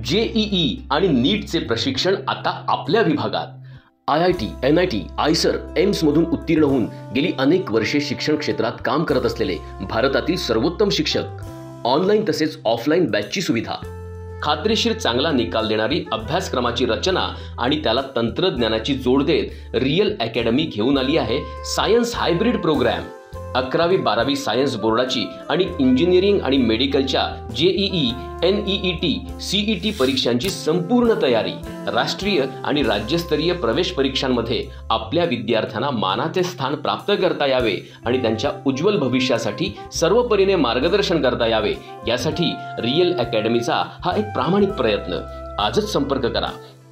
JEE आणि नीटचे प्रशिक्षण आता आपल्या विभागात। IIT, NIT, आयसर, एम्स मधून उत्तीर्ण होऊन गेली अनेक वर्षे शिक्षण क्षेत्रात काम करत असलेले भारतातील सर्वोत्तम शिक्षक, ऑनलाईन तसेच ऑफलाईन बॅचची सुविधा, खात्रीशीर चांगला निकाल देणारी अभ्यासक्रमाची रचना आणि त्याला तंत्रज्ञानाची जोड देत रियल अकॅडमी घेऊन आली आहे सायन्स हायब्रिड प्रोग्राम। 11वी 12वी सायन्स बोर्डाची आणि इंजिनिअरिंग आणि मेडिकलच्या जेईई, NEET, CET परीक्षांची संपूर्ण तयारी, राष्ट्रीय आणि राज्यस्तरीय प्रवेश परीक्षांमध्ये आपल्या विद्यार्थ्यांना मानाचे स्थान प्राप्त करता यावे आणि त्यांच्या उज्ज्वल भविष्यासाठी सर्वपरीने मार्गदर्शन करता यावे यासाठी रियल अकॅडमीचा हा एक प्रामाणिक प्रयत्न। आजच संपर्क करा।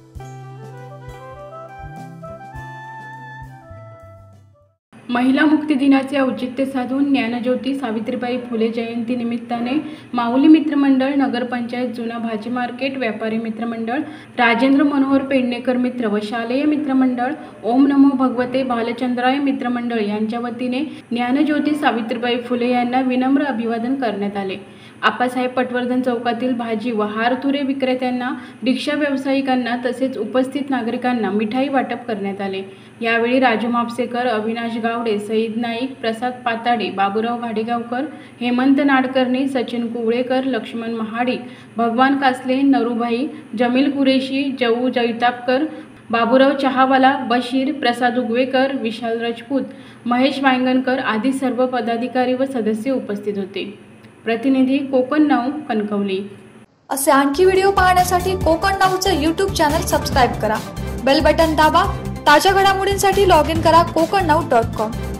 महिला मुक्ती दिनाचे औचित्य साधून ज्ञानज्योती सावित्रीबाई फुले जयंती निमित्ताने माऊली मित्रमंडळ, नगरपंचायत जुना भाजी मार्केट, व्यापारी मित्रमंडळ, राजेंद्र मनोहर पेडणेकर मित्र व शालेय मित्रमंडळ, ओम नमो भगवते बालचंद्राय मित्रमंडळ यांच्या वतीने ज्ञानज्योती सावित्रीबाई फुले यांना विनम्र अभिवादन करण्यात आले। आप्पासाहेब पटवर्धन चौकातील भाजी व हारतुरे विक्रेत्यांना, रिक्षा व्यावसायिकांना तसेच उपस्थित नागरिकांना मिठाई वाटप करण्यात आले। यावेळी राजू मापसेकर, अविनाश गावडे, सईद नाईक, प्रसाद पाताडे, बाबूराव घाडेगावकर, हेमंत नाडकर्णी, सचिन कुवळेकर, लक्ष्मण महाडिक, भगवान कासले, नरूभाई, जमील कुरेशी, जऊ जैतापकर, बाबूराव चहावाला, बशीर, प्रसाद उगवेकर, विशाल राजपूत, महेश वांगणकर आदी सर्व पदाधिकारी व सदस्य उपस्थित होते। प्रतिनिधी कोकण नाऊ, कणकवली। असे आणखी व्हिडिओ पाहण्यासाठी कोकण नाऊचं YouTube चॅनल सबस्क्राइब करा, बेल बटन दाबा। ताज्या घडामोडींसाठी लॉग इन करा kokanau.com।